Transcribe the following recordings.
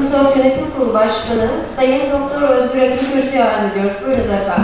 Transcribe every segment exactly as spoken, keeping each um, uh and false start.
Soğuk Yönetim Kurulu Başkanı Sayın Doktor Özgür Akın kürsüye arz ediyoruz. Buyurunuz efendim.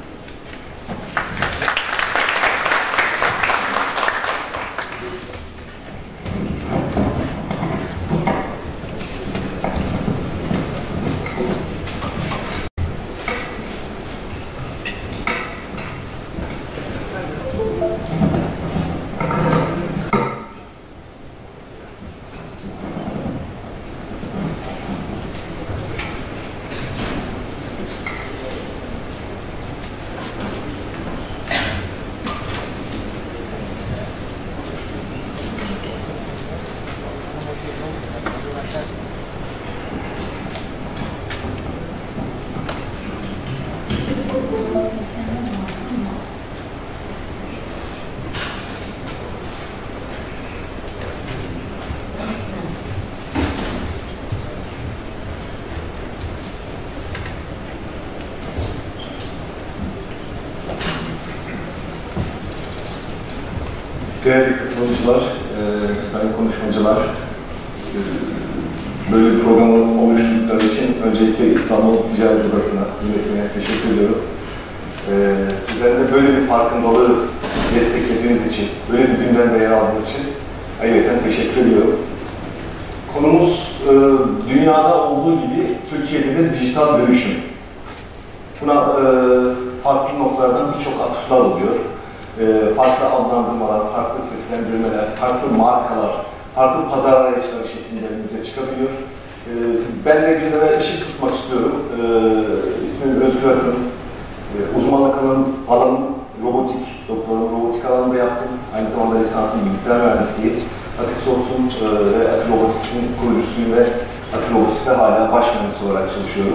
Değerli katılımcılar, e, sayın konuşmacılar, e, böyle bir programı oluşturdukları için öncelikle İstanbul Ticaret Odası'na, yönetimine teşekkür ediyorum. E, sizlerin de böyle bir farkındalığı desteklediğiniz için, böyle bir gündemde yer aldığınız için ayrıca teşekkür ediyorum. Konumuz e, dünyada olduğu gibi Türkiye'de de dijital dönüşüm. Buna e, farklı noktalardan birçok atıflar oluyor. E, farklı adlandırmalar, farklı seslendirmeler, farklı markalar, farklı pazar arayışları şeklinde önümüze çıkabiliyor. E, ben de gündeme ışık tutmak istiyorum. E, ismim Özgür Akın. E, uzmanlık alanım, alanım robotik, doktorum robotik alanında yaptım. Aynı zamanda lisansım bilgisayar mühendisliği. Akisops'un e, ve Akirobotics'in kurucusuyum ve Akirobotics'te hala baş mühendis olarak çalışıyorum.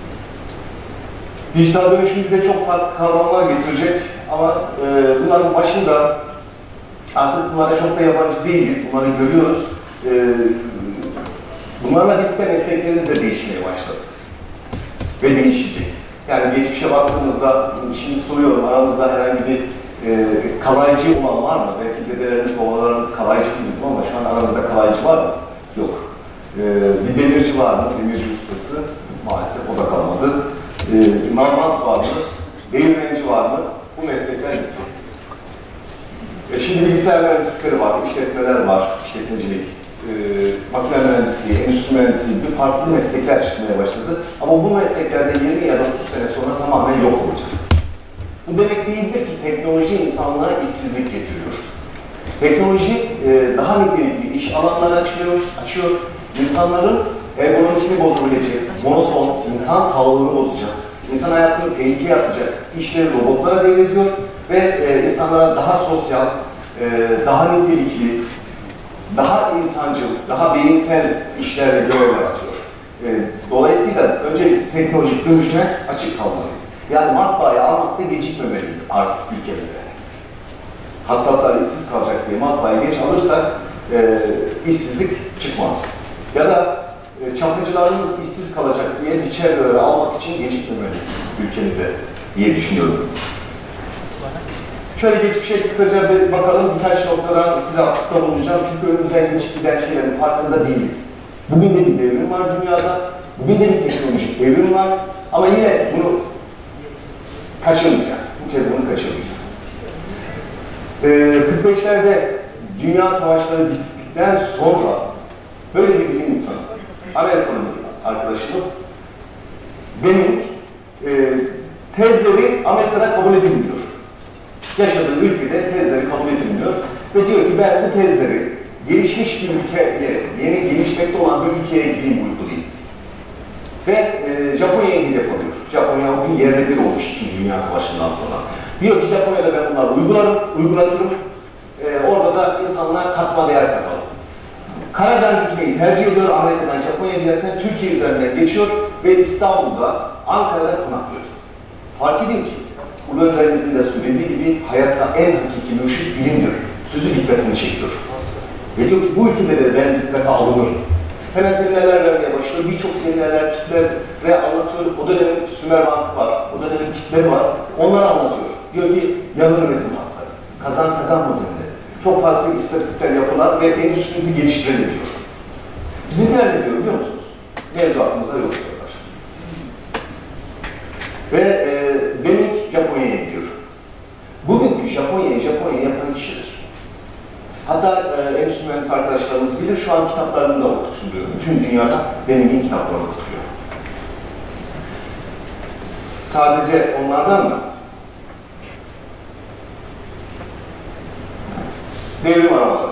Dijital dönüşüm bize çok farklı kavramlar getirecek ama e, bunların başında artık bunlara çok da yabancı değiliz, bunları görüyoruz. E, bunlarla birlikte mesleklerimiz de değişmeye başladı ve değişecek. Yani geçmişe baktığımızda, şimdi soruyorum, aramızda herhangi bir e, kalaycı olan var mı? Belki dedelerimiz, babalarımız kalaycı bizim ama şu an aramızda kalaycı var mı? Yok. E, bir demirci var mı? Demirci ustası. Maalesef o da kalmadı. E, Narmant var mı? Değirmenci var mı? Bu meslekler bitti. E şimdi bilgisayar mühendislikleri var, işletmeler var, işletmecilik, e, makine mühendisliği, endüstri mühendisliği gibi farklı meslekler çıkmaya başladı. Ama bu mesleklerde yirmi ya da otuz sene sonra tamamen yok olacak. Bu demek değildir ki teknoloji insanlığa işsizlik getiriyor. Teknoloji e, daha nitelikli iş alanları açıyor, açıyor. İnsanların ergonomisini bozabilecek, monoton, insan sağlığını bozacak, insan hayatını tehlikeye atacak işleri robotlara devrediyor ve e, insanlara daha sosyal, e, daha nitelikli, daha insancıl, daha beyinsel işlerle görevler atıyor. E, dolayısıyla önce teknolojik dönüşüme açık kalmalıyız. Yani matbaayı almakta gecikmemeliyiz artık ülkemize. Hatta işsiz kalacak diye matbaayı geç alırsak e, işsizlik çıkmaz. Ya da e, çapıcılarımız işsiz kalacak diye biçer görevi almak için gecikmemeliyiz ülkemize diye düşünüyorum. Şöyle geçmişe kısaca bir bakalım, birkaç noktadan size atıfta bulunacağım çünkü önümüzden geçip giden şeylerin farkında değiliz. Bugün de bir devrim var dünyada, bugün de bir teknolojik devrim var ama yine bunu kaçırmayacağız, bu kez bunu kaçırmayacağız. Ee, kırk beşlerde dünya savaşları bittikten sonra böyle bir bilim insanı, Amerikalı bir arkadaşımız, benim e, tezleri Amerika'da kabul edilmiyor. Yaşadığı ülkede tezleri kabul edilmiyor ve diyor ki ben bu tezleri gelişmiş bir ülkeye, yeni gelişmekte olan bir ülkeye gideyim uygulayayım. Ve e, Japonya'ya hedef alıyor. Japonya bugün yerle bir olmuş İkinci Dünya Savaşı'ndan sonra. Diyor ki Japonya'da ben bunları uygularım, uygulatırım. E, orada da insanlar katma değer katalım. Karadan gitmeyi tercih ediyor, Amerika'dan Japonya'ya giderken Türkiye üzerinden geçiyor ve İstanbul'da, Ankara'da konaklıyor. Fark edin ki, bu önderimizin de söylediği gibi hayatta en hakiki mürşit bilimdir. Sözü dikkatini çekiyor. Ve diyor ki bu ülkede de ben dikkate alınır. Hemen seminerler vermeye başlıyor. Birçok seminerler, kitlere anlatıyor. O dönemin Sümer Bankı var, o dönemin kitleri var. Onları anlatıyor. Diyor ki yarın üretim hakları, kazan kazan modelleri. Çok farklı istatistikler yapılan ve endüstrimizi geliştirelim diyor. Bizimkiler ne diyor biliyor musunuz? mevzuatımıza yol açıyorlar. Ve e, demin Japonya'ya gidiyor. Bugünkü Japonya'yı Japonya yapan kişidir. Hatta e, endüstri mühendisi arkadaşlarımız bilir, şu an kitaplarında okutuluyor. Bütün dünyada Deming'in kitapları okutuluyor. Sadece onlardan mı? Devrim arabaları.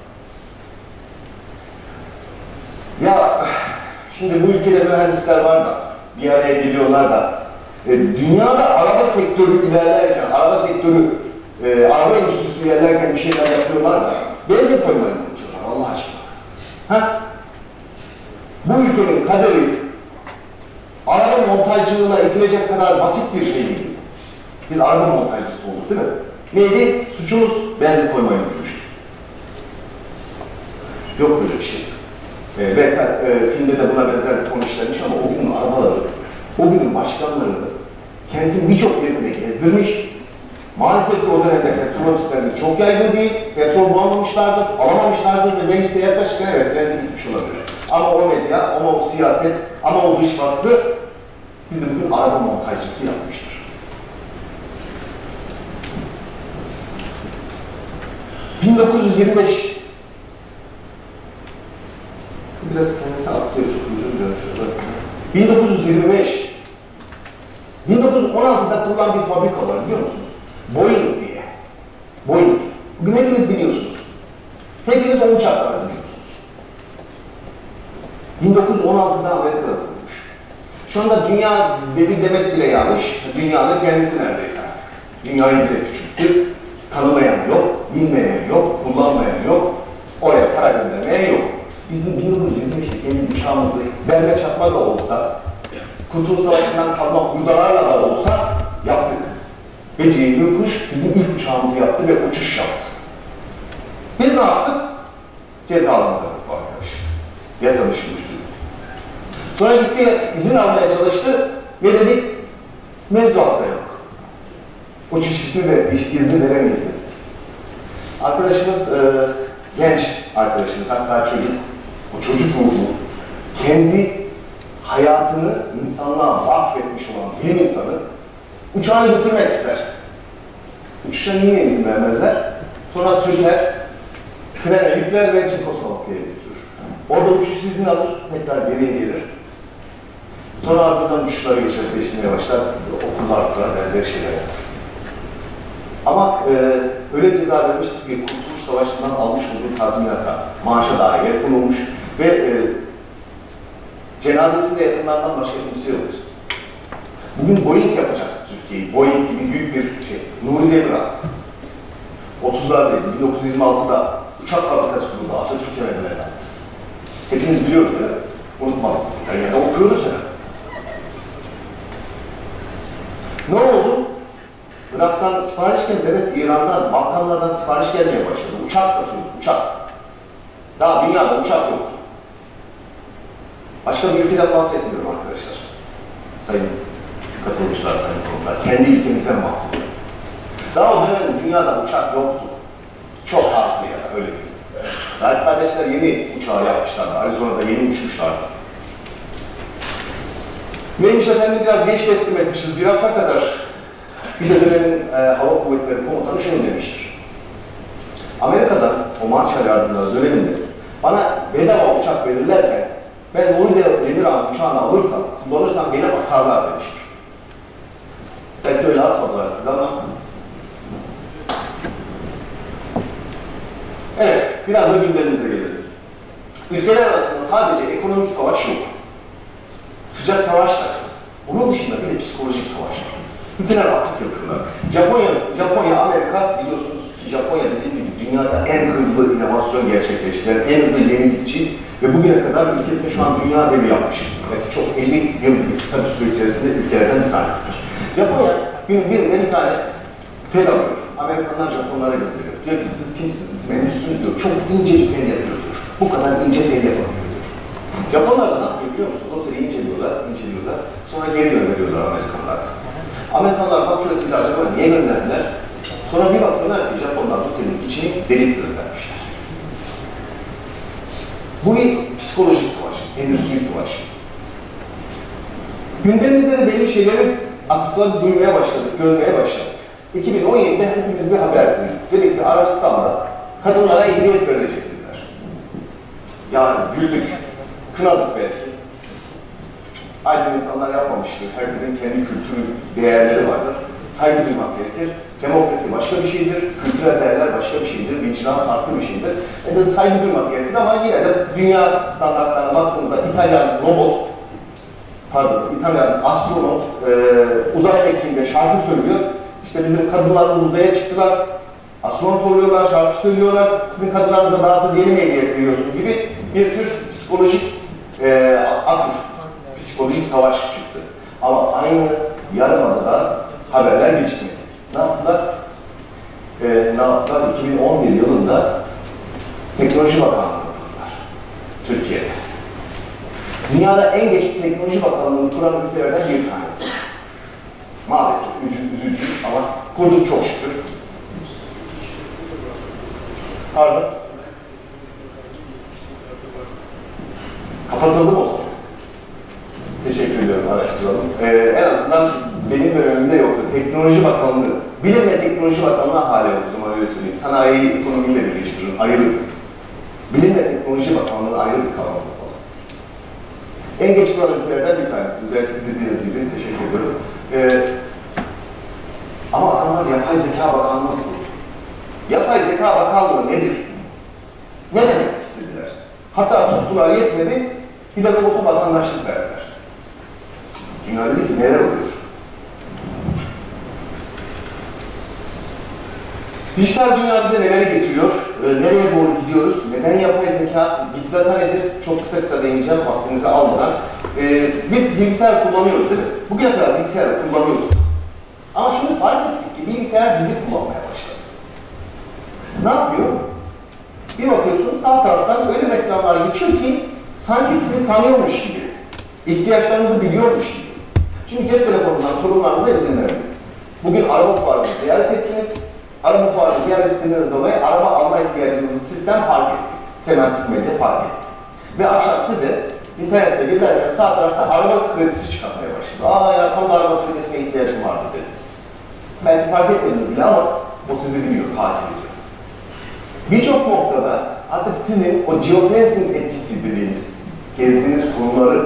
Ya şimdi bu ülkede mühendisler var da bir araya geliyorlar da e, dünyada araba sektörü ilerlerken, araba sektörü, e, araba endüstrisi ilerlerken bir şeyler yapıyorlar da benzin koymayı konuşuyorlar Allah aşkına. Ha? Bu ülkenin kaderi araba montajcılığına itilecek kadar basit bir şey değil. Biz araba montajcısı olduk değil mi? Neydi? Suçumuz benzin koymayı unutmuşuz. Yok böyle bir şey. E, belki e, filmde de buna benzer konu işlenmiş ama o günün arabaları, o günün başkanları kentin birçok yerinde gezdirmiş. Maalesef ki o dönemde petrol sistemi çok yaygın değil, petrol bulamamışlardır, alamamışlardır ve mecliste yaklaşırken evet benzin gitmiş olabilir. Ama o medya, ama o siyaset, ama o dış baskı bizi bugün araba montajcısı yapmıştır. bin dokuz yüz yirmi beş biraz kendisi atlıyor, çok uzun dönüyor şurada. bin dokuz yüz yirmi beş bin dokuz yüz on altıda kurulan bir fabrika var biliyor musunuz? Boeing diye. Boeing. Bugün hepiniz biliyorsunuz. Hepiniz o uçakları biliyorsunuz. bin dokuz yüz on altıda Amerika'da kurulmuş. Şu anda dünya devir demek bile yanlış. Dünyanın kendisi neredeyse artık. Dünyayı bize küçülttü. Tanımayan yok, bilmeyen yok, kullanmayan yok. Oraya para göndermeyen yok. Biz bin dokuz yüz yirmi beşte kendi uçağımızı verme çakma da olsa, Kurtuluş Savaşı'ndan kalma hurdalarla da olsa yaptık. Ve Ceyhun Kuş bizim ilk uçağımızı yaptı ve uçuş yaptı. Biz ne yaptık? Cezalandırdık bu arkadaş. Yasa dışı uçtu. Sonra gitti, izin almaya çalıştı ve dedik, mevzuatta yok. Uçuş izni ve izni veremeyiz dedik. Arkadaşımız, e, genç arkadaşımız, hatta çocuk, o çocuk ruhu, kendi hayatını insanlığa vakfetmiş olan bilim insanı uçağını götürmek ister. Uçuşa niye izin vermezler? Sonra sürüler, trene yükler ve Çekoslovakya'ya götürür. Orada uçuş izni alır, tekrar geriye gelir. Sonra ardından uçuşları gerçekleştirmeye başlar, okullar kurar, benzer şeyler yapar. Ama e, öyle ceza vermiştir ki Kurtuluş Savaşı'ndan almış olduğu tazminata, maaşa dair yer konulmuş ve e, cenazesinde yakınlardan başka kimse yoktur. Bugün Boeing yapacak Türkiye'yi, Boeing gibi büyük bir şey. Nuri Demirel, otuzlardaydı, bin dokuz yüz yirmi altıda uçak fabrikası kuruldu, Atatürk emeklerine. Hepimiz biliyoruz ya, unutmadık. Yani, yani okuyoruz en azından. Ne oldu? Irak'tan sipariş geldi, evet İran'dan, Balkanlardan sipariş gelmeye başladı. Uçak satıyordu, uçak. Daha dünyada uçak yoktu. Başka bir ülkeden bahsetmiyorum arkadaşlar. Sayın katılımcılar, sayın konuklar. Kendi ülkemizden bahsediyorum. Daha o dönem dünyada uçak yoktu. Çok azdı ya da öyle değil. Rahat kardeşler yeni uçağı yapmışlardı. Arizona'da yeni uçmuşlardı. Neymiş efendim biraz geç teslim etmişiz. Bir hafta kadar bir de dönemin e, hava kuvvetleri komutanı şunu demiştir. Amerika'dan o Marshall yardımları döneminde bana bedava uçak verirlerken ben Nuri Demirel'in uçağını alırsam, kullanırsam beni asarlar demiştir. Belki öyle asmadılar siz ama evet, biraz da gündemimize gelelim. Ülkeler arasında sadece ekonomik savaş yok. Sıcak savaş da yok. Onun dışında bir de psikolojik savaş var. Ülkeler aktif yapıyorlar. Japonya, Japonya, Amerika biliyorsunuz ki Japonya dediğim gibi dünyada en hızlı inovasyon gerçekleştiren, en hızlı yenilikçi ve bugüne kadar ülkesinde şu an dünya devi yapmış. Belki çok elli yıl bir kısa bir süre içerisinde ülkelerden bir tanesidir. Japonya günün birinde bir tane tel alıyor. Amerikanlar Japonlara gönderiyor. Diyor ki siz kimsiniz? Bizim endüstrimiz diyor. Çok ince bir tel yapıyordur. Bu kadar ince tel yapamıyor diyor. Japonlar da ne yapıyor biliyor musunuz? O teli inceliyorlar, inceliyorlar. Sonra geri gönderiyorlar Amerikanlar. Amerikanlar bakıyor ki acaba niye gönderdiler? Sonra bir bakıyorlar ki Japonlar bu telin içini delik göndermişler. Bu bir psikolojik savaş, endüstri savaşı. Gündemimizde de belli şeyleri atıkları duymaya başladık, görmeye başladık. iki bin on yedide hepimiz bir haber duyduk. Dedik ki Arabistan'da kadınlara ehliyet verecek dediler. Yani güldük, kınadık belki. Aydın insanlar yapmamıştır. Herkesin kendi kültürü, değerleri vardır. Saygı duymak gerekir. Demokrasi başka bir şeydir, kültürel değerler başka bir şeydir, vicdan farklı bir şeydir. E saygı duymak gerekir ama yine de dünya standartlarına baktığımızda İtalyan robot, pardon, İtalyan astronot e, uzay mekiğinde şarkı söylüyor. İşte bizim kadınlarımız uzaya çıktılar, astronot oluyorlar, şarkı söylüyorlar. Sizin kadınlarınıza daha az yeni mi ehliyet veriyorsunuz gibi bir tür psikolojik e, atıf, psikolojik savaş çıktı. Ama aynı Yarımada'da haberler geçmedi. Ne yaptılar? Ee, ne yaptılar? iki bin on bir yılında Teknoloji Bakanlığı kurdular. Türkiye'de. Dünyada en geç Teknoloji Bakanlığı'nı kuran ülkelerden bir tanesi. Maalesef üzücü, üzücü ama kurduk çok şükür. Pardon. Kapatıldı mı o zaman? Teşekkür ediyorum, araştıralım. Ee, en azından benim dönemimde yoktu. Teknoloji Bakanlığı, Bilim ve Teknoloji Bakanlığı hali yok o zaman öyle söyleyeyim. Sanayi, ekonomiyle birleştirin, ayrı. Bilim ve Teknoloji Bakanlığı ayrı bir kavram falan. En geç kuran ülkelerden bir tanesi. Özellikle dediğiniz gibi teşekkür ediyorum. Ee, ama adamlar Yapay Zeka Bakanlığı kurdu. Yapay Zeka Bakanlığı nedir? Ne demek istediler? Hatta tuttular yetmedi, bir de robotu vatandaşlık verdiler. Dünyada değil, neler oluyor? Dijital dünya bize neleri getiriyor? E, nereye doğru gidiyoruz? Neden yapay zeka? Big data nedir? Çok kısa kısa değineceğim vaktinizi almadan. E, biz bilgisayar kullanıyoruz değil mi? Bugüne kadar bilgisayar kullanıyorduk. Ama şimdi fark ettik ki bilgisayar bizi kullanmaya başladı. Ne yapıyor? Bir bakıyorsunuz sağ taraftan öyle reklamlar geçiyor ki sanki sizi tanıyormuş gibi, ihtiyaçlarınızı biliyormuş gibi. Şimdi cep telefonundan sorunlarınıza izin veriniz. Bugün araba fuarını ziyaret ettiniz. Araba fuarını ziyaret ettiğiniz dolayı araba alma ihtiyacınızı sistem fark etti. Semantik medya fark etti. Ve akşam size internette gezerken sağ tarafta araba kredisi çıkartmaya başladı. Aa ya tam araba kredisine ihtiyacım vardı dediniz. Belki fark etmediniz bile ama o sizi biliyor, takip ediyor. Birçok noktada artık sizin o geofencing etkisi dediğimiz gezdiğiniz konuları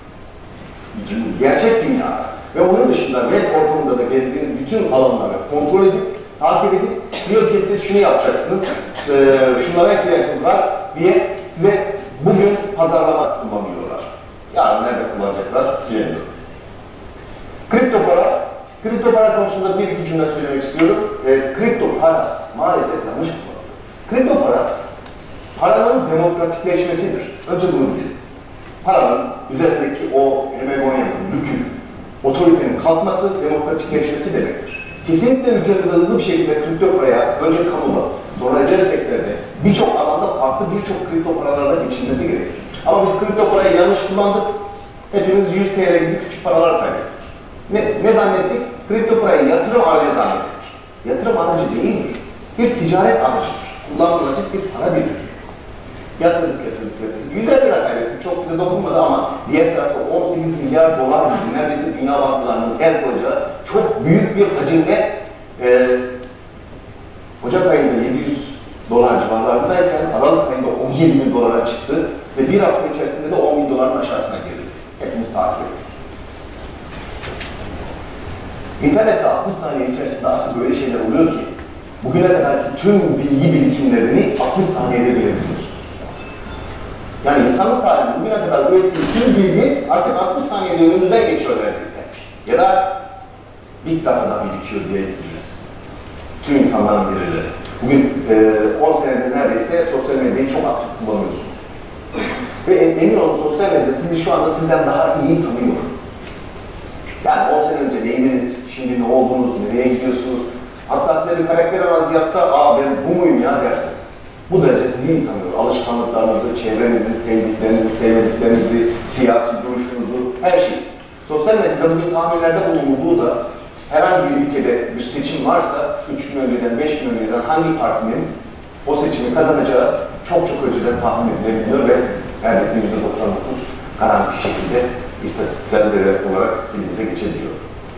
gerçek dünyada ve onun dışında web ortamında da gezdiğiniz bütün alanları kontrol edip, takip edip diyor ki siz şunu yapacaksınız, e, şunlara ihtiyacınız var diye size bugün pazarlama kullanıyorlar. Yarın nerede kullanacaklar bilemiyorum. Kripto para, kripto para konusunda bir iki cümle söylemek istiyorum. E, kripto para maalesef yanlış kullanılıyor. Kripto para, paranın demokratikleşmesidir. Önce bunu bilin. Paranın üzerindeki o hegemonyanın, yükün, otoritenin kalkması, demokratikleşmesi demektir. Kesinlikle ülkemizde hızlı bir şekilde kripto paraya, önce kamuda, sonra özel sektörde, birçok alanda farklı birçok kripto paralarla geçilmesi gerekir. Ama biz kripto parayı yanlış kullandık, hepimiz yüz T L gibi küçük paralar kaybettik. Ne, ne zannettik? Kripto parayı yatırım aracı zannettik. Yatırım aracı değildir. Bir ticaret aracıdır. Kullanılacak bir para birimi. Yatırdık, yatırdık, yatırdık. yüz lira kaybettik. Çok bize dokunmadı ama diğer tarafta on sekiz milyar dolar gibi neredeyse dünya bankalarının el koyacağı çok büyük bir hacimle e, Ocak ayında yedi yüz dolar civarlarındayken Aralık ayında on yedi bin dolara çıktı ve bir hafta içerisinde de on bin doların aşağısına girdi. Hepimiz takip ettik. İnternette altmış saniye içerisinde artık böyle şeyler oluyor ki bugüne kadarki tüm bilgi birikimlerini altmış saniyede görebiliyorsunuz. Yani insanlık tarihinde bugüne kadar ürettiği tüm bilgi artık altmış saniyede önümüzden geçiyor neredeyse. Ya da Big Data'dan birikiyor diyebiliriz. Tüm insanların birileri. Bugün e, on senedir neredeyse sosyal medyayı çok aktif kullanıyorsunuz. Ve emin olun sosyal medya sizi şu anda sizden daha iyi tanıyor. Yani on sene önce neydiniz, şimdi ne oldunuz, nereye gidiyorsunuz? Hatta size bir karakter analizi yapsa, aa ben bu muyum ya dersiniz. Bu derece sizi iyi tanıyor. Alışkanlıklarınızı, çevrenizi, sevdiklerinizi, sevmediklerinizi, siyasi duruşunuzu, her şey. Sosyal medyada bugün tahminlerde bulunduğu da herhangi bir ülkede bir seçim varsa, üç gün önceden, beş gün önceden hangi partinin o seçimi kazanacağı çok çok önceden tahmin edilebiliyor ve neredeyse yüzde doksan dokuz garanti şekilde istatistiksel veri olarak elimize geçebiliyor.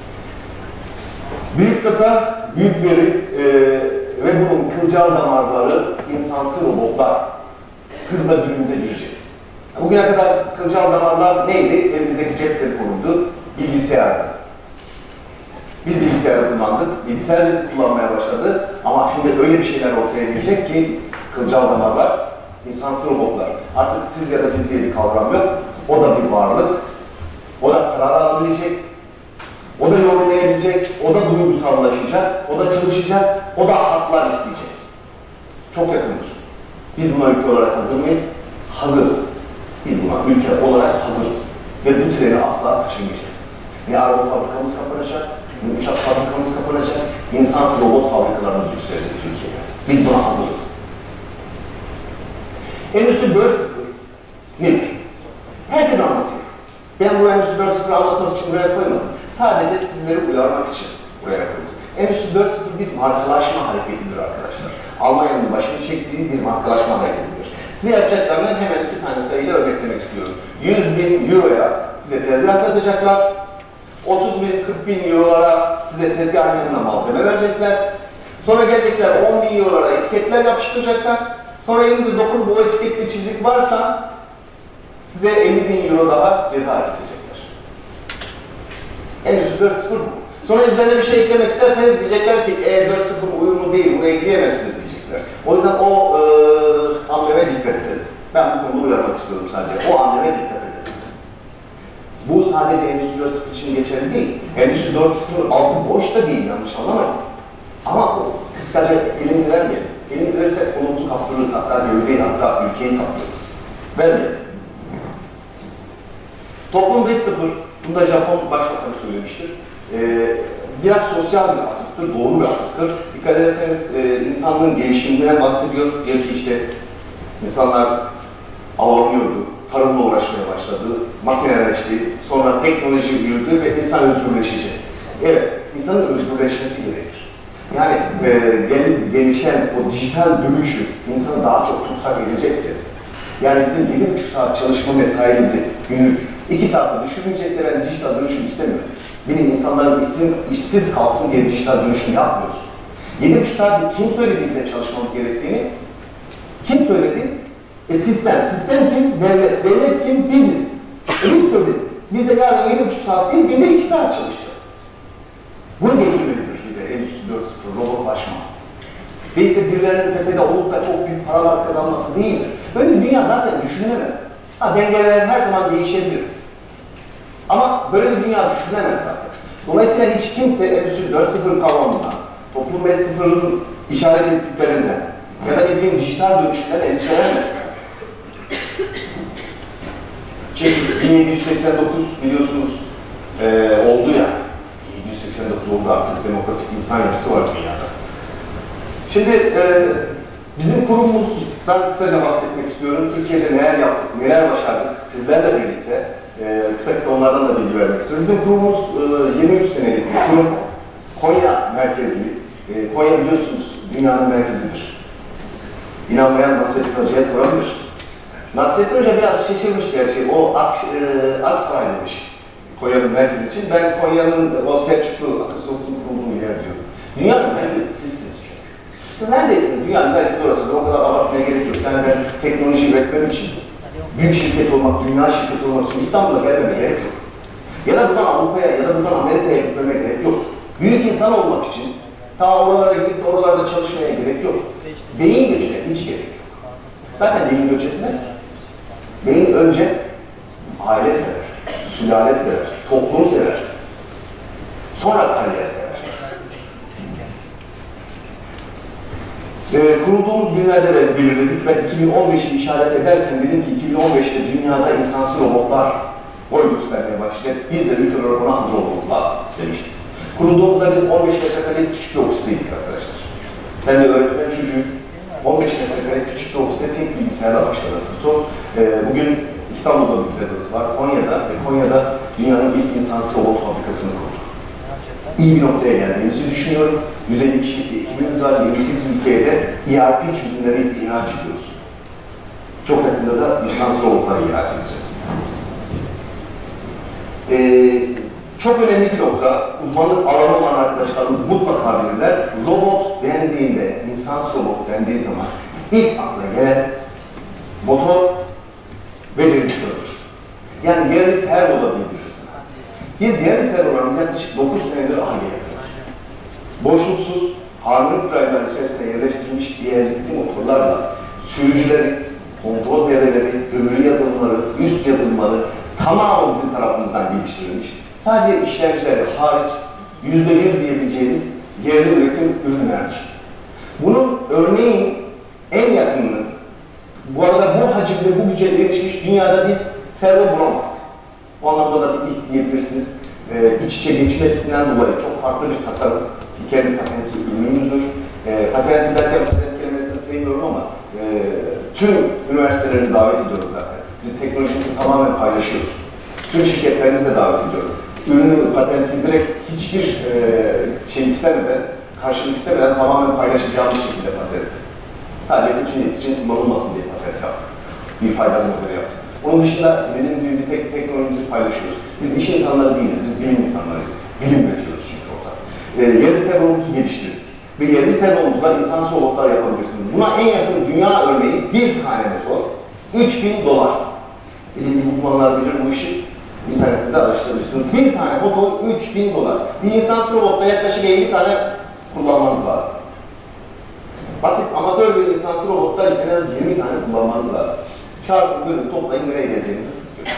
Büyük data, büyük veri e, ve bunun kılcal damarları insansı robotlar hızla günümüze girecek. Bugüne kadar kılcal damarlar neydi? Elimizdeki cep telefonuydu, bilgisayardı. Biz bilgisayarı kullandık, bilgisayar kullanmaya başladı ama şimdi öyle bir şeyler ortaya gelecek ki kılcal damarlar, insansı robotlar. Artık siz ya da biz diye bir kavram yok. O da bir varlık. O da karar alabilecek. O da yorumlayabilecek. O da duygusallaşacak. O da çalışacak. O da haklar isteyecek. Çok yakındır. Biz buna ülke olarak hazır mıyız? Hazırız. Biz buna ülke olarak hazırız. Ve bu treni asla kaçırmayacağız. Ne araba fabrikamız kapanacak, ne uçak fabrikamız kapanacak, insansız robot fabrikalarımız yükselecek Türkiye'de. Biz buna hazırız. Endüstri dört nokta sıfır nedir? Herkes anlatıyor. Ben bu Endüstri dört nokta sıfır'ı anlatmak için buraya koymadım. Sadece sizleri uyarmak için buraya koydum. Endüstri dört nokta sıfır bir markalaşma hareketidir arkadaşlar. Almanya'nın başını çektiği bir markalaşma hareketidir. Size yapacaklarından hemen iki tane sayıyla örneklemek istiyorum. yüz bin euroya size tezgah satacaklar. otuz bin, kırk bin eurolara size tezgahın yanına malzeme verecekler. Sonra gelecekler on bin eurolara etiketler yapıştıracaklar. Sonra elinize dokunup o etiketli çizik varsa size elli bin euro daha ceza kesecekler. Endüstri dört nokta sıfır bu. Sonra üzerine bir şey eklemek isterseniz diyecekler ki e dört nokta sıfır uyumlu değil, bunu ekleyemezsiniz diyecekler. O yüzden o e, hamleme dikkat edin. Ben bu konuda uyarmak istiyorum sadece. O hamleme dikkat edin. Bu sadece Endüstri dört nokta sıfır için geçerli değil. Endüstri dört nokta sıfır altı boş da değil, yanlış anlamayın. Ama o kısaca elimizi vermeyelim. Elimizi verirsek kolumuzu kaptırırız, hatta gövdeyi, hatta ülkeyi kaptırırız. Vermeyelim. Toplum beş nokta sıfır, bunu da Japon Başbakanı söylemiştir. Ee, biraz sosyal bir atıftır, doğru bir atıftır. Dikkat ederseniz e, insanlığın gelişiminden bahsediyor. Diyor ki işte insanlar avlanıyordu, tarımla uğraşmaya başladı, makineleşti, sonra teknoloji büyüdü ve insan özgürleşecek. Evet, insanın özgürleşmesi gerekir. Yani e, gel, gelişen o dijital dönüşü insanı daha çok tutsak edecekse, yani bizim yedi buçuk saat çalışma mesaimizi günlük iki saatte düşürmeyecekse ben dijital dönüşüm istemiyorum. Benim insanların işsiz, işsiz kalsın diye dijital dönüşüm yapmıyoruz. yedi buçuk saatte kim söyledi bize çalışmamız gerektiğini? Kim söyledi? E sistem. Sistem kim? Devlet. Devlet kim? Biziz. E biz söyledik. Biz de yarın yedi buçuk saat değil, günde iki saat çalışacağız. Bunu getirmelidir bize Endüstri dört nokta sıfır, robotlaşma. Ve ise birilerinin tepede olup da çok büyük paralar kazanması değildir. Böyle bir dünya zaten düşünülemez. Ha, dengeler her zaman değişebilir. Ama böyle bir dünya düşünülemez zaten. Dolayısıyla hiç kimse Endüstri dört nokta sıfır kavramından, Toplum beş nokta sıfır'ın işaret ettiklerinden ya da bir dijital dönüşümden endişelenemez. Çünkü bin yedi yüz seksen dokuz biliyorsunuz e, oldu ya. bin yedi yüz seksen dokuz oldu, artık demokratik insan yapısı var dünyada. Şimdi e, bizim kurumumuzdan kısaca bahsetmek istiyorum. Türkiye'de neler yaptık, neler başardık sizlerle birlikte. E, kısa kısa onlardan da bilgi vermek istiyorum. Bizim kurumumuz e, yirmi üç senelik bir kurum. Konya merkezli. E, Konya biliyorsunuz dünyanın merkezidir. İnanmayan Nasrettin Hoca'ya sorabilir. Nasrettin Hoca biraz şaşırmış gerçi. O Ak, e, Aksaray'mış Konya'nın merkezi için. Ben Konya'nın o Selçuklu Akısoğlu'nun kurulduğu yer diyorum. Dünyanın merkezi sizsiniz çünkü. Siz neredesiniz? Dünyanın merkezi orası. O kadar abartmaya gerek yok. Yani ben teknoloji üretmem için, büyük şirket olmak, dünya şirketi olmak için İstanbul'a gelmeme gerek yok. Ya da buradan Avrupa'ya ya da buradan Amerika'ya gitmeme gerek yok. Büyük insan olmak için ta oralara gidip de oralarda çalışmaya gerek yok. Beyin göçüne hiç gerek yok. Zaten beyin göç etmez. Beyin önce aile sever, sülale sever, toplum sever. Sonra kariyer sever. Ee, kurulduğumuz günlerde de belirledik. Ben iki bin on beş'i işaret ederken dedim ki iki bin on beş'te dünyada insansız robotlar boy göstermeye başlayacak. Biz de ülke olarak ona hazır olmamız lazım demiştik. Kurulduğumuzda biz on beş metrekare küçük bir ofisteydik arkadaşlar. Ben de öğretmen çocuğuyum. on beş metrekare küçük bir ofiste tek bilgisayarla başladık. Son, e, bugün İstanbul'da bir plazası var, Konya'da ve Konya'da dünyanın ilk insansız robot fabrikasını kurduk. İyi bir noktaya geldiğimizi düşünüyorum. yüz elli kişilik ekibimiz var, yirmi sekiz ülkeye de E R P çözümleri ihraç ediyoruz. Çok yakında da insansız robotları ihraç edeceğiz. Ee, çok önemli bir nokta, uzmanlık alanı olan arkadaşlarımız mutlaka bilirler. Robot dendiğinde, insansız robot dendiği zaman ilk akla gelen motor ve direksiyondur. Yani yerli servo da bildiririz. Biz yerli servolarımızı yaklaşık dokuz senedir ARGE yapıyoruz. Boşluksuz, harmonik drive'lar içerisine yerleştirilmiş D L C motorlarla sürücüleri, kontrol devreleri, ömrü yazılımları, üst yazılımları tamamı bizim tarafımızdan geliştirilmiş. Sadece işlemcileri hariç yüzde yüz diyebileceğimiz yerli üretim ürünlerdir. Bunun örneğin en yakınını, bu arada bu hacimde, bu güce erişmiş dünyada biz servo bulamazdık. Bu anlamda da bir ilk diyebilirsiniz. Ee, iç içe geçmesinden dolayı çok farklı bir tasarım, kendi patentli ürünümüzdür. Ee, patent derken patent kelimesini sevmiyorum ama e, tüm üniversiteleri davet ediyoruz zaten. Biz teknolojimizi tamamen paylaşıyoruz. Tüm şirketlerimizi de davet ediyoruz. Ürünün patentini direkt hiçbir e, şey istemeden, karşılık istemeden tamamen paylaşacağımız şekilde patent. Sadece bütüniyet için kullanılmasın diye patent yaptık. Bir faydalı modeli yaptık. Onun dışında dediğimiz gibi tek, teknolojimizi paylaşıyoruz. Biz iş insanları değiliz, biz bilim insanlarıyız. Bilim üretiyoruz çünkü orada. E, yerli servomuzu geliştirdik. Ve yerli servomuzla insansız robotlar yapabilirsiniz. Buna en yakın dünya örneği bir tane motor, üç bin dolar. Bilim uzmanlar bilir bu işi. İnternette de araştırabilirsiniz. Bir tane motor üç bin dolar. Bir insansız robotta yaklaşık elli tane kullanmanız lazım. Basit amatör bir insansız robotta en az yirmi tane kullanmanız lazım. Çarpın, bölün, toplayın, nereye geleceğinizi siz görün.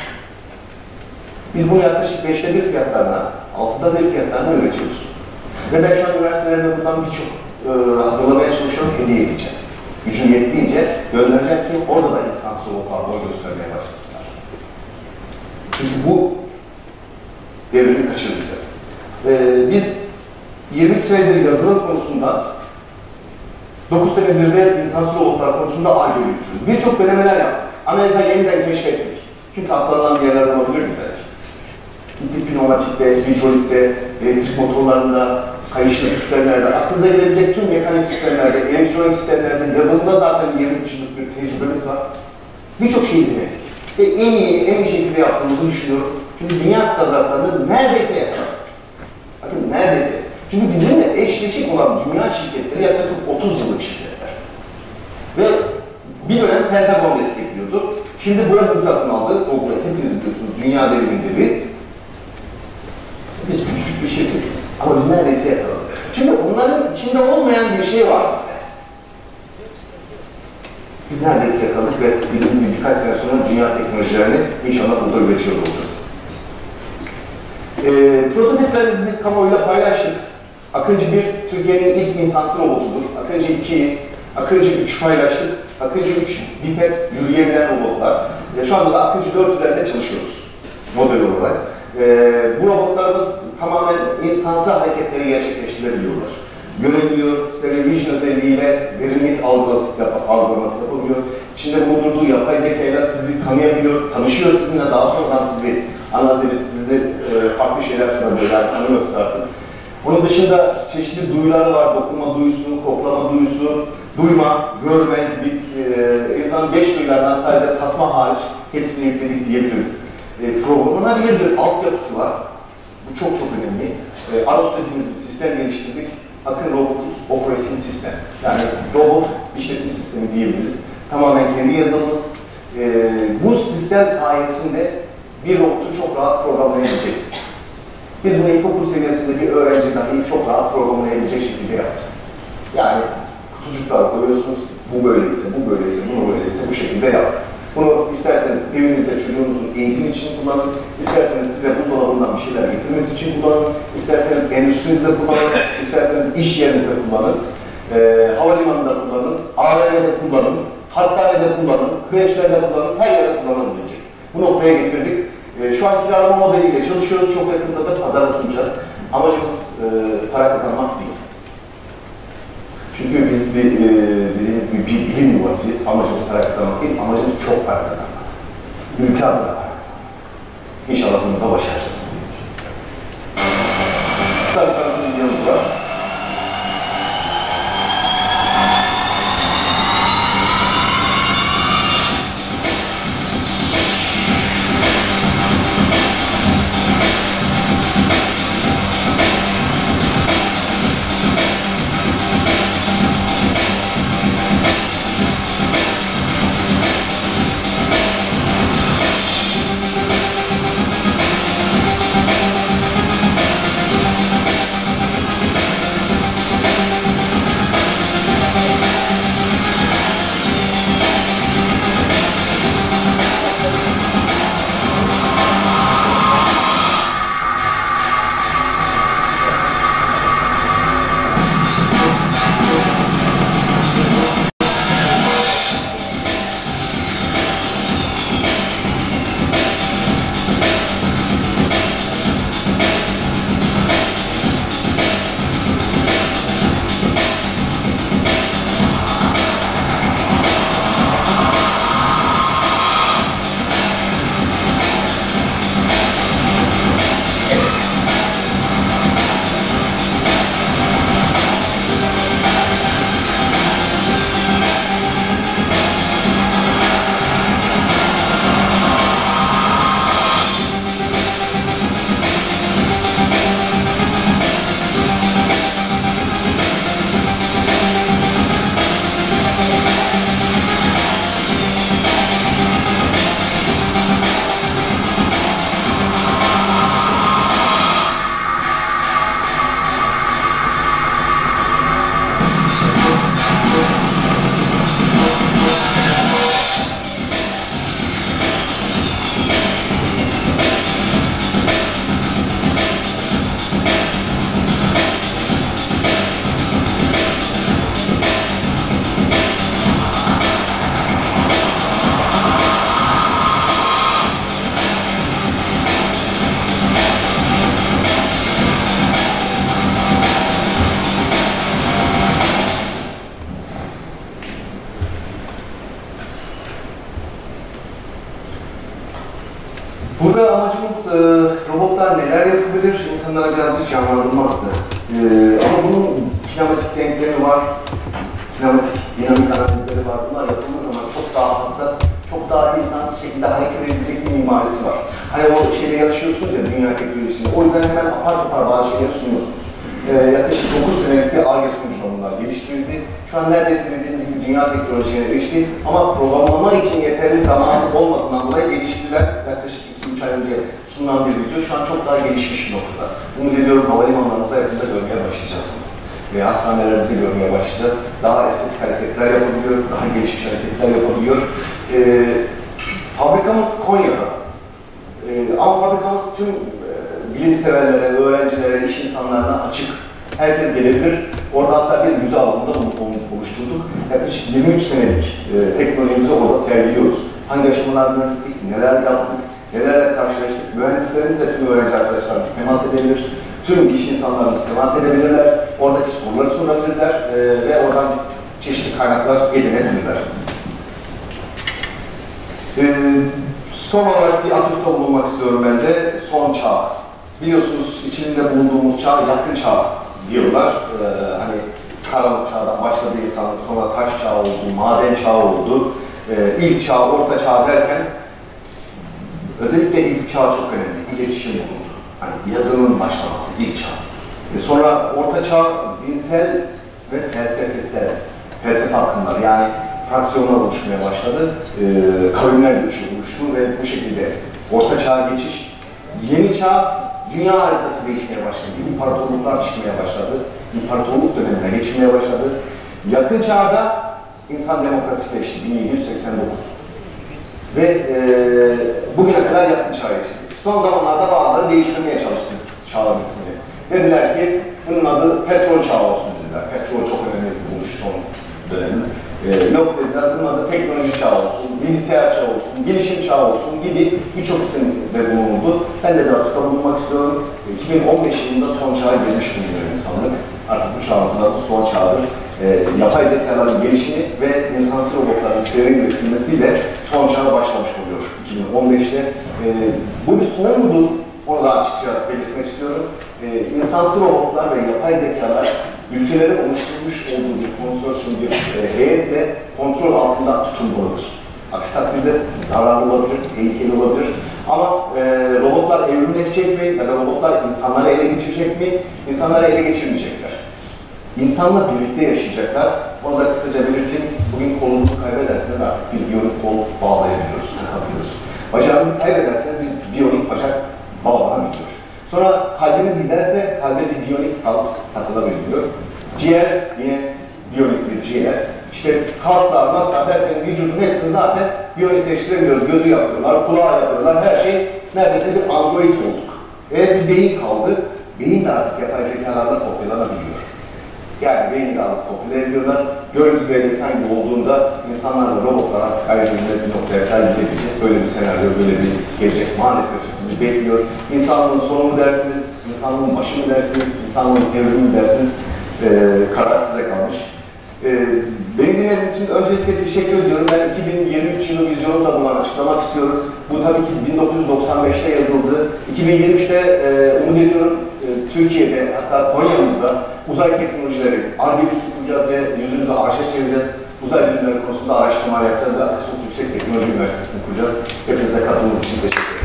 Biz bunu yaklaşık beşte bir fiyatlarına, altıda bir fiyatlarına üretiyoruz. Ve ben şu an üniversitelerinde bundan birçok e, hazırlamaya çalışıyorum, hediye edeceğim. Gücüm yettiğince göndereceğim ki orada da insansız robotlar boy göstermeye başlasınlar. Çünkü bu devrimi kaçırmayacağız. Ee, biz yirmi senedir yazılım konusunda, dokuz senedir de insansız robotlar konusunda ARGE yürütüyoruz. Birçok denemeler yaptık. Amerika yeniden keşfettik. Çünkü atlanan bir yerlerden olabilir mi? Gittik pneumatikte, hidrolikte, elektrik motorlarında, kayışlı sistemlerde, aklınıza gelebilecek tüm mekanik sistemlerde, elektronik sistemlerde, yazılımda zaten yirmi yıllık bir tecrübemiz var. Birçok şeyi denedik. Ve en iyi, en iyi şekilde yaptığımızı düşünüyorum. Çünkü dünya standartlarını neredeyse yakaladık. Bakın neredeyse. Çünkü bizimle eşleşik olan dünya şirketleri yaklaşık otuz yıllık şirketler. Ve bir dönem Pentagon destekliyordu. Şimdi Boeing satın aldı. Google'ı hepiniz biliyorsunuz. Dünya devriminde bir. Biz küçük bir şirketiz. Ama biz neredeyse yakaladık. Şimdi onların içinde olmayan bir şey var bizde. Biz neredeyse yakaladık ve bildiğimiz gibi birkaç sene sonra dünya teknolojilerini inşallah burada üretiyor olacağız. E, prototiplerimizi biz kamuoyuyla paylaştık. Akıncı bir, Türkiye'nin ilk insansız robotudur. Akıncı iki, Akıncı üç paylaştık. Akıncı üç, biped, yürüyebilen robotlar. E, şu anda da Akıncı dört üzerinde çalışıyoruz model olarak. E, bu robotlarımız tamamen insansız hareketleri gerçekleştirebiliyorlar. Görebiliyor, stereo vision özelliğiyle derinlik algılaması, yap algılaması yapabiliyor. İçinde bulundurduğu yapay zekayla sizi tanıyabiliyor, tanışıyor sizinle, daha sonradan sizi analiz edip sizi e, farklı şeyler sunabiliyor, yani tanıyorsa artık. Bunun dışında çeşitli duyuları var, dokunma duyusu, koklama duyusu, duyma, görme gibi e, insanın beş duyulardan sadece tatma hariç hepsini yükledik diyebiliriz. E, programlanabilir bir altyapısı var. Bu çok çok önemli. E, AROS dediğimiz bir sistem geliştirdik. Akın Robotik Operating System. Yani robot işletim sistemi diyebiliriz. Tamamen kendi yazılımımız. E, bu sistem sayesinde bir robotu çok rahat programlayabileceksiniz. Biz bunu ilkokul seviyesinde bir öğrenci dahi çok rahat programlayabilecek şekilde yaptık. Yani kutucuklar koyuyorsunuz, bu böyleyse, bu böyleyse, bu böyleyse bu şekilde yaptık. Bunu isterseniz evinizde çocuğunuzun eğitimi için kullanın, isterseniz size buzdolabından bir şeyler getirmesi için kullanın, isterseniz endüstrinizde kullanın, isterseniz iş yerinizde kullanın, e, havalimanında kullanın, A V M'de kullanın, hastanede kullanın, kreşlerde kullanın, her yerde kullanılabilecek. Bu noktaya getirdik. E, şu an kiralama modeliyle çalışıyoruz, çok yakında da pazara sunacağız. Amacımız e, para kazanmak değil. Çünkü biz bir, e, dediğimiz gibi bir bilim yuvasıyız, amacımız para kazanmak değil, amacımız çok para kazanmak. Ülke adına para kazanmak. İnşallah bunu da başaracağız. Kısa bir tanıtım videomuz var. Burada amacımız e, robotlar neler yapabilir, insanlara birazcık canlandırmaktı. E, ama bunun kinematik denklemi var, kinematik dinamik analizleri var. Bunlar yapıldığı zaman çok daha hassas, çok daha insansız şekilde hareket edilecek bir mimarisi var. Hani o şeyle yaşıyorsunuz ya, dünya teknolojisinde. O yüzden hemen apar topar bazı şeyleri sunuyorsunuz. E, yaklaşık dokuz senelik bir Ar-Ge sonucunda bunlar geliştirildi. Şu an neredeyse dediğimiz gibi dünya teknolojilerine erişti. Ama programlama için yeterli zaman olmadığından dolayı geliştirilen yaklaşık iki üç ay önce sunulan bir video şu an çok daha gelişmiş bir noktada. Bunu ediyorum, havalimanlarımızda yakında görmeye başlayacağız bunu. Ve hastanelerimizde görmeye başlayacağız. Daha estetik hareketler yapabiliyor, daha gelişmiş hareketler yapabiliyor. E, fabrikamız Konya'da. E, ama fabrikamız tüm e, bilim severlere, öğrencilere, iş insanlarına açık. Herkes gelebilir. Orada hatta bir müze alanında oluşturduk. Yaklaşık yirmi üç senelik e, teknolojimizi orada sergiliyoruz. Hangi aşamalardan gittik, neler yaptık, nelerle karşılaştık. Mühendislerimiz de tüm öğrenci arkadaşlarımız temas edebilir. Tüm iş insanlarımız temas edebilirler. Oradaki soruları sorabilirler e, ve oradan çeşitli kaynaklar edinebilirler. E, son olarak bir atıfta bulunmak istiyorum ben de. Son çağ. Biliyorsunuz içinde bulunduğumuz çağ yakın çağ diyorlar. Ee, hani karanlık çağdan başladı insanlık, sonra taş çağı oldu, maden çağı oldu. Ee, ilk çağ, orta çağ derken özellikle ilk çağ çok önemli. İletişim bulundu. Hani yazının başlaması, ilk çağ. Ee, sonra orta çağ dinsel ve felsefesel, felsefe akımları yani fraksiyonlar oluşmaya başladı. Ee, kavimler göçü oluştu ve bu şekilde orta çağa geçiş. Yeni çağ dünya haritası değişmeye başladı. İmparatorluklar çıkmaya başladı. İmparatorluk dönemine geçmeye başladı. Yakın çağda insan demokratikleşti. bin yedi yüz seksen dokuz. Ve e, bugüne kadar yakın çağa geçti. Son zamanlarda bazıları değiştirmeye çalıştı çağın ismini. Dediler ki bunun adı petrol çağı olsun dediler. Petrol çok önemli bir buluş son dönemde. Ee, yok dediler, bunun adı teknoloji çağı olsun, bilgisayar çağı olsun, gelişim çağı olsun gibi birçok isim de bulundu. Ben de biraz bulunmak istiyorum. iki bin on beş yılında son çağa girmiş bulunuyor insanlık. Artık bu çağımızın adı son çağdır. Ee, yapay zekaların gelişimi ve insansız robotların seyrin üretilmesiyle son çağa başlamış oluyor iki bin on beşte. Ee, bu bir son mudur? Onu da açıkça belirtmek istiyorum. Ee, insansız robotlar ve yapay zekalar ülkelerin oluşturmuş olduğu bir konsorsiyum, bir e, heyetle kontrol altında tutulmalıdır. Aksi takdirde zararlı olabilir, tehlikeli olabilir. Ama e, robotlar evrimleşecek mi ya da robotlar insanları ele geçirecek mi? İnsanları ele geçirmeyecekler. İnsanla birlikte yaşayacaklar. Onu da kısaca belirteyim. Bugün kolunuzu kaybederseniz artık bir biyonik kol bağlayabiliyoruz, takabiliyoruz. Bacağınızı kaybederseniz bir biyonik bacak bağlanabiliyor. Sonra kalbiniz giderse kalbe bir biyonik kalp takılabiliyor. Ciğer yine biyonik bir ciğer. İşte kaslar, maslar derken vücudun hepsini zaten biyonikleştirebiliyoruz. Gözü yapıyorlar, kulağı yapıyorlar, her şey neredeyse bir android olduk. Ve bir beyin kaldı. Beyin de artık yapay zekalarda kopyalanabiliyor. Yani beyni de alıp kopyalayabiliyorlar. Görüntü ve insan gibi olduğunda insanlar ve robotlar artık ayrıca bir noktaya tercih edecek. Böyle bir senaryo, böyle bir gelecek maalesef bizi bekliyor. İnsanlığın sonu mu dersiniz, insanlığın başı mı dersiniz, insanlığın evrimi mi dersiniz, ee, karar size kalmış. Ee, beni dinlediğiniz için öncelikle teşekkür ediyorum. Ben iki bin yirmi üç yılı vizyonunu da buna açıklamak istiyorum. Bu tabii ki bin dokuz yüz doksan beşte yazıldı. iki bin yirmi üçte e, umut ediyorum e, Türkiye'de, hatta Konya'mızda uzay teknolojileri, Ar-Ge kuracağız ve yüzümüzü arşa çevireceğiz. Uzay bilimleri konusunda araştırmalar yapacağız ve Atatürk Yüksek Teknoloji Üniversitesi'ni kuracağız. Hepinize katıldığınız için teşekkür ederim.